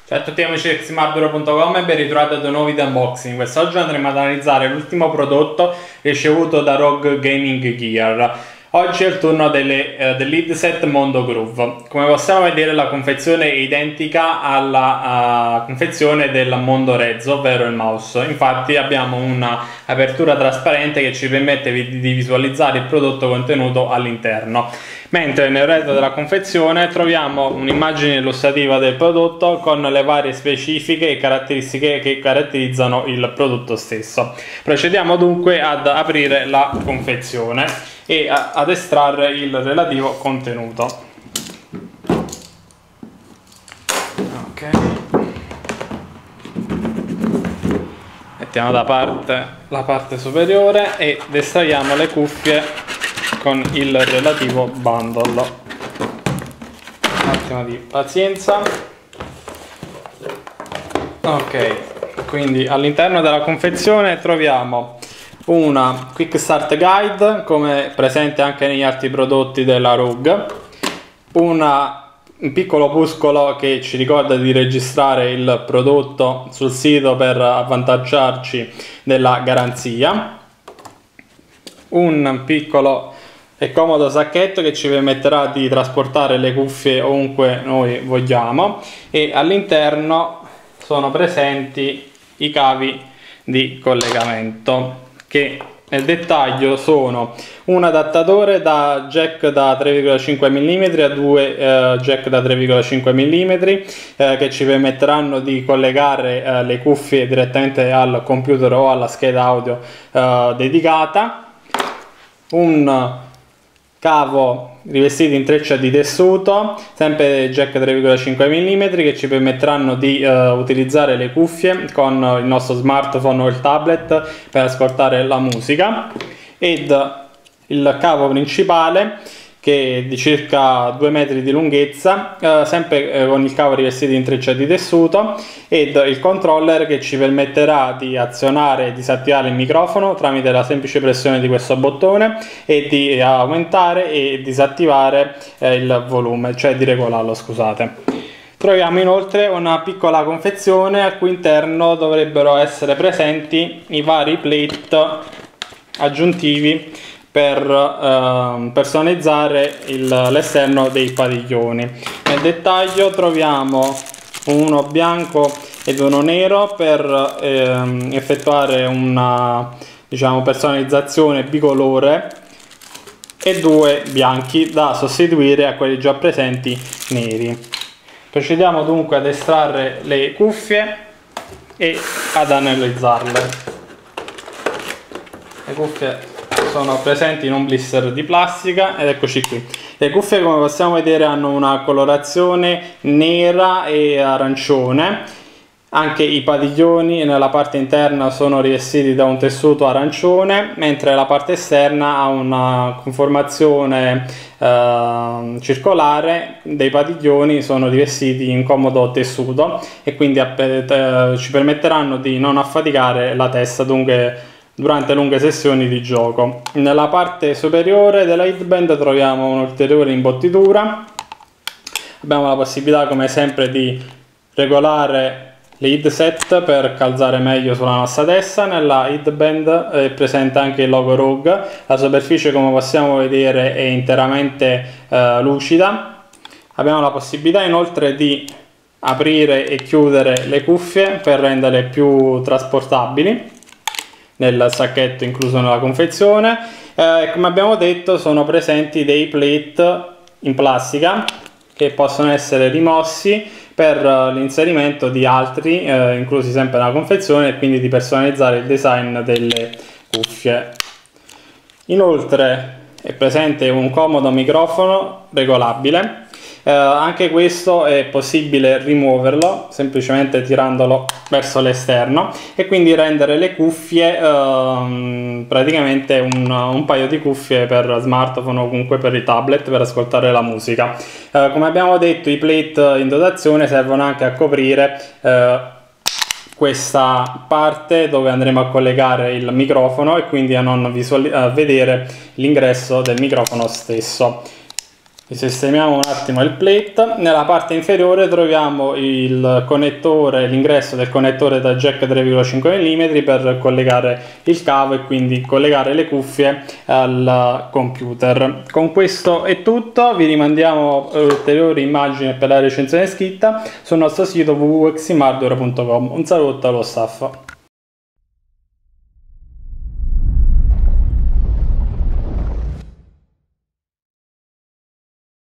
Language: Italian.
Ciao a tutti amici di xmarduro.com e ben ritrovati ad un nuovo video unboxing. Quest'oggi andremo ad analizzare l'ultimo prodotto ricevuto da Rogue Gaming Gear. Oggi è il turno dell'headset Mondo Groove. Come possiamo vedere la confezione è identica alla confezione del Mondo Rezzo, ovvero il mouse. Infatti abbiamo una apertura trasparente che ci permette di visualizzare il prodotto contenuto all'interno. Mentre nel retro della confezione troviamo un'immagine illustrativa del prodotto con le varie specifiche e caratteristiche che caratterizzano il prodotto stesso. Procediamo dunque ad aprire la confezione e ad estrarre il relativo contenuto. Ok. Mettiamo da parte la parte superiore ed estraiamo le cuffie con il relativo bundle. Un attimo di pazienza. Ok, quindi all'interno della confezione troviamo una quick start guide come presente anche negli altri prodotti della Rogue, un piccolo opuscolo che ci ricorda di registrare il prodotto sul sito per avvantaggiarci della garanzia, un piccolo e comodo sacchetto che ci permetterà di trasportare le cuffie ovunque noi vogliamo, e all'interno sono presenti i cavi di collegamento che nel dettaglio sono un adattatore da jack da 3,5 mm a due jack da 3,5 mm che ci permetteranno di collegare le cuffie direttamente al computer o alla scheda audio dedicata, un cavo rivestito in treccia di tessuto, sempre jack 3,5 mm, che ci permetteranno di utilizzare le cuffie con il nostro smartphone o il tablet per ascoltare la musica, ed il cavo principale che è di circa 2 metri di lunghezza, sempre con il cavo rivestito in treccia di tessuto, ed il controller che ci permetterà di azionare e disattivare il microfono tramite la semplice pressione di questo bottone e di aumentare e disattivare il volume, cioè di regolarlo, scusate. Troviamo inoltre una piccola confezione al cui interno dovrebbero essere presenti i vari plate aggiuntivi per personalizzare l'esterno dei padiglioni. Nel dettaglio troviamo uno bianco ed uno nero per effettuare una, diciamo, personalizzazione bicolore, e due bianchi da sostituire a quelli già presenti neri. Procediamo dunque ad estrarre le cuffie e ad analizzarle. Le cuffie sono presenti in un blister di plastica ed eccoci qui. Le cuffie, come possiamo vedere, hanno una colorazione nera e arancione. Anche i padiglioni nella parte interna sono rivestiti da un tessuto arancione, mentre la parte esterna ha una conformazione circolare. Dei padiglioni sono rivestiti in comodo tessuto e quindi ci permetteranno di non affaticare la testa durante lunghe sessioni di gioco. Nella parte superiore della headband troviamo un'ulteriore imbottitura. Abbiamo la possibilità, come sempre, di regolare le headset per calzare meglio sulla nostra testa. Nella headband è presente anche il logo Rogue. La superficie, come possiamo vedere, è interamente lucida. Abbiamo la possibilità inoltre di aprire e chiudere le cuffie per renderle più trasportabili nel sacchetto incluso nella confezione. Come abbiamo detto, sono presenti dei plate in plastica che possono essere rimossi per l'inserimento di altri inclusi sempre nella confezione, e quindi di personalizzare il design delle cuffie. Inoltre è presente un comodo microfono regolabile. Anche questo è possibile rimuoverlo semplicemente tirandolo verso l'esterno, e quindi rendere le cuffie praticamente un paio di cuffie per smartphone o comunque per i tablet per ascoltare la musica. Come abbiamo detto, i plate in dotazione servono anche a coprire questa parte dove andremo a collegare il microfono, e quindi a non vedere l'ingresso del microfono stesso. Sistemiamo un attimo il plate. Nella parte inferiore troviamo il connettore, l'ingresso del connettore da jack 3,5 mm per collegare il cavo e quindi collegare le cuffie al computer. Con questo è tutto, vi rimandiamo ulteriori immagini per la recensione scritta sul nostro sito www.eximhardware.com. Un saluto allo staff.